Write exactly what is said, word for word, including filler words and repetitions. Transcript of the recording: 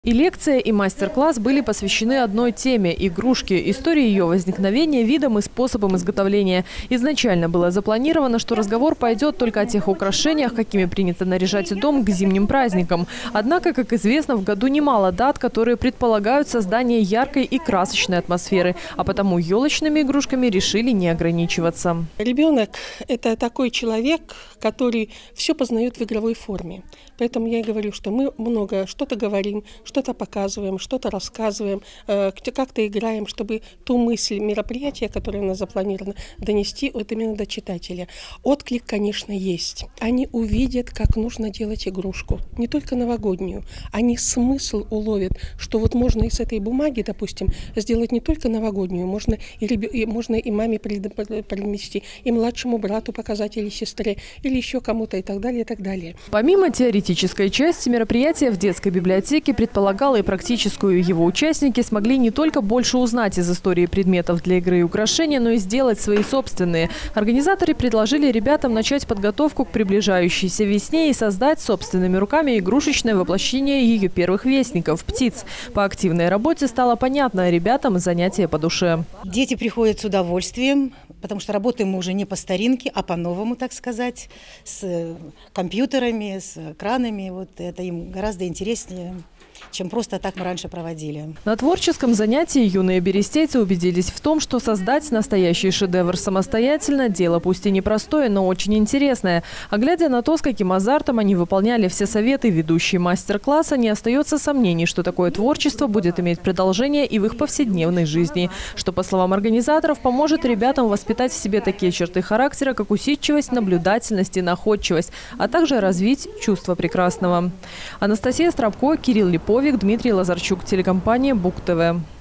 И лекция, и мастер-класс были посвящены одной теме – игрушке, истории ее возникновения, видам и способам изготовления. Изначально было запланировано, что разговор пойдет только о тех украшениях, какими принято наряжать дом к зимним праздникам. Однако, как известно, в году немало дат, которые предполагают создание яркой и красочной атмосферы. А потому елочными игрушками решили не ограничиваться. Ребенок – это такой человек, который все познает в игровой форме. Поэтому я и говорю, что мы много что-то говорим, что-то показываем, что-то рассказываем, как-то играем, чтобы ту мысль мероприятия, которое у нас запланировано, донести вот именно до читателя. Отклик, конечно, есть. Они увидят, как нужно делать игрушку. Не только новогоднюю. Они смысл уловят, что вот можно из этой бумаги, допустим, сделать не только новогоднюю, можно и, и, можно и маме принести, и младшему брату показать, или сестре, или еще кому-то, и так далее, и так далее. Помимо теоретической части, мероприятия в детской библиотеке предполагало и практическую. Его участники смогли не только больше узнать из истории предметов для игры и украшения, но и сделать свои собственные. Организаторы предложили ребятам начать подготовку к приближающейся весне и создать собственными руками игрушечное воплощение ее первых вестников – птиц. По активной работе стало понятно, ребятам занятие по душе. Дети приходят с удовольствием, потому что работаем мы уже не по старинке, а по-новому, так сказать, с компьютерами, с экранами. Вот это им гораздо интереснее, чем просто так мы раньше проводили. На творческом занятии юные берестейцы убедились в том, что создать настоящий шедевр самостоятельно – дело пусть и непростое, но очень интересное. А глядя на то, с каким азартом они выполняли все советы ведущей мастер-класса, не остается сомнений, что такое творчество будет иметь продолжение и в их повседневной жизни, что, по словам организаторов, поможет ребятам воспитать в себе такие черты характера, как усидчивость, наблюдательность и находчивость, а также развить чувство прекрасного. Анастасия Страбко, Кирилл Липовик, Дмитрий Лазарчук, телекомпания Бук ТВ.